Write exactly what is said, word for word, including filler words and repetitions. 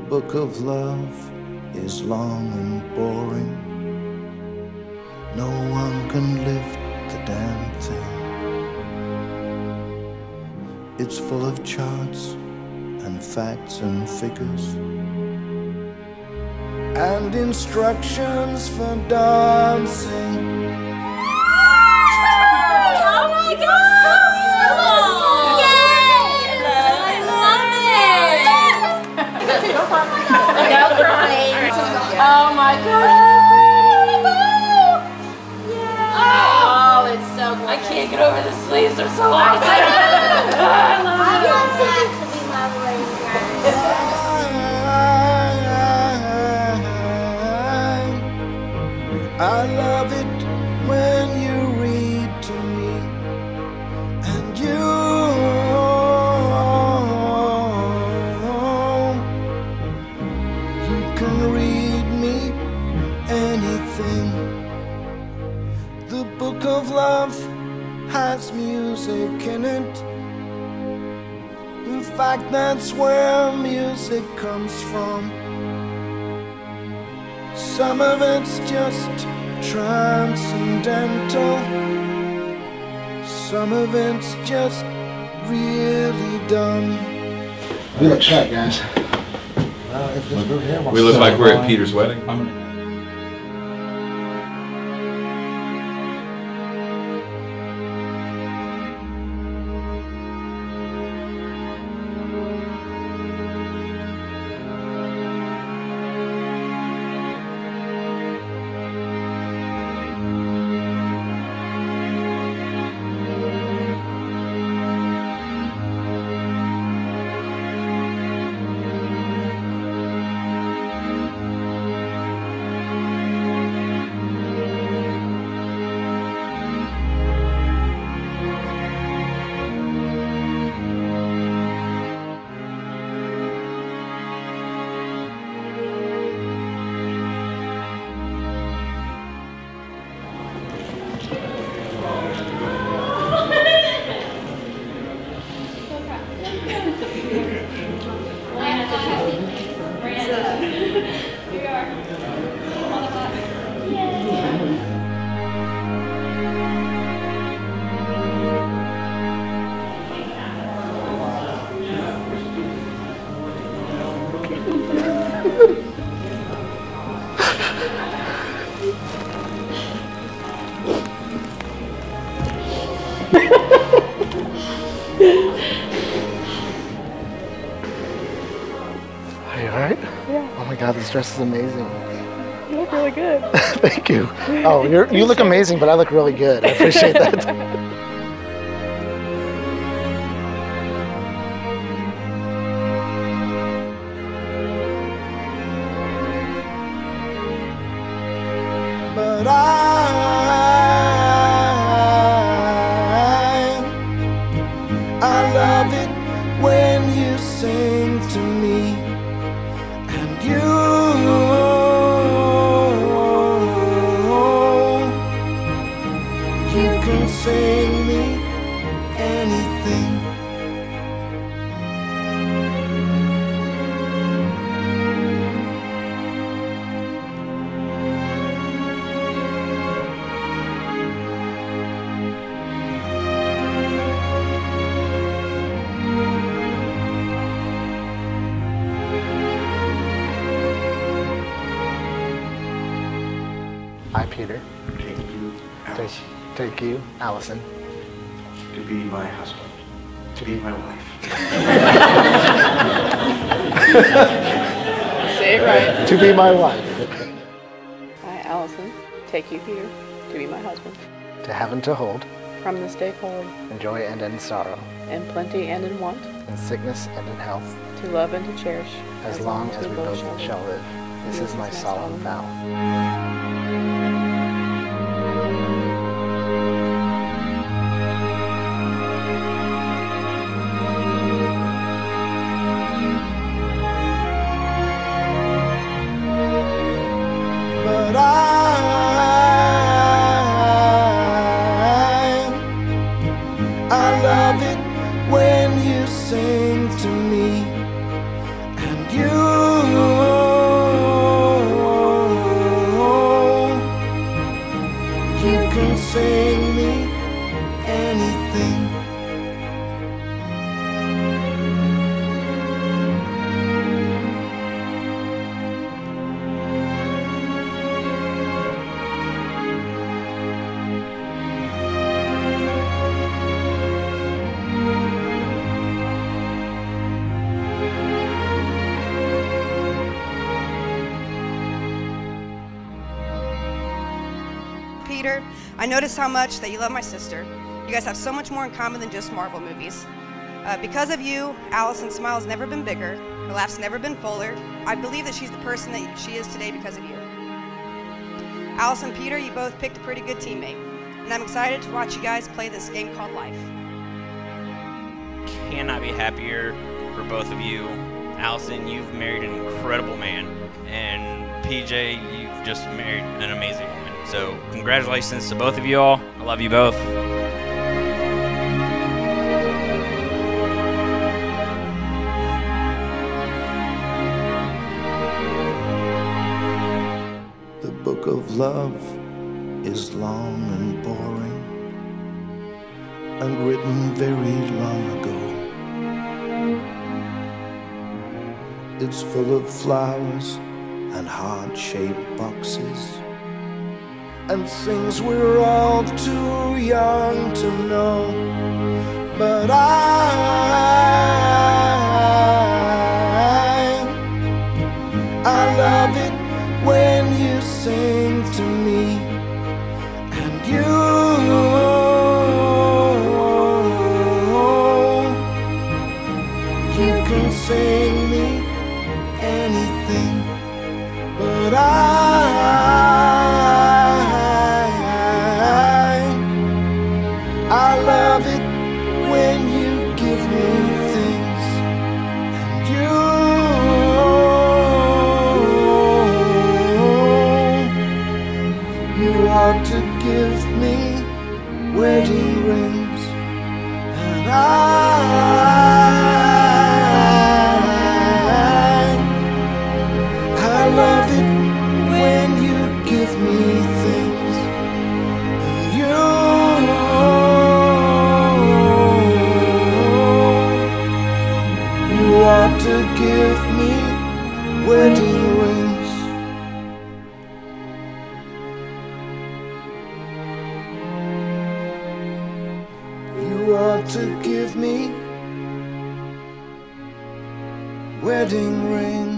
book of love is long and boring. No one can lift the damn thing. It's full of charts and facts and figures and instructions for dancing. Oh my God! Yay! I love it! No crying. Oh my God! Oh, it's so good. I can't get over the sleeves. They're so awesome. I love it. I want that to be my I love it when you read to me, and you you can read me anything. The book of love has music in it. In fact, that's where music comes from. Some of it's just transcendental. Some of it's just really done. We look sharp, guys. We look like we're at Peter's wedding. Are you alright? Yeah. Oh my God, this dress is amazing. You look really good. Thank you. Oh, you're, you look amazing, but I look really good. I appreciate that. But I, I love it when you sing to me, and you, you can sing me anything. I, Peter, Take you, take, Alison, take you, Allison, to be my husband, to be my wife. Say it right. to be my wife, I, Allison, take you, Peter, to be my husband. to have and to hold, From this day forward, in joy and in sorrow, in plenty and in want, in sickness and in health, to love and to cherish, as long as we both shall live. This is my solemn vow. But I, I love it when you sing to me, and you Peter, I noticed how much that you love my sister. You guys have so much more in common than just Marvel movies. Uh, because of you, Allison's smile has never been bigger, her laugh's never been fuller. I believe that she's the person that she is today because of you. Alison Peter, you both picked a pretty good teammate, and I'm excited to watch you guys play this game called life. Cannot be happier for both of you. Alison, you've married an incredible man, and P J, you've just married an amazing woman. So congratulations to both of you all. I love you both. The book of love is long and boring, and written very long ago. It's full of flowers and heart-shaped boxes and things we're all too young to know. But I, I love it when you sing to me, and you, you can sing me anything, but I, I love it when you give me things, and you, you ought to give me wedding rings, and I, I love it when you give me things, and you, you ought to give me wedding rings. You ought to give me wedding rings.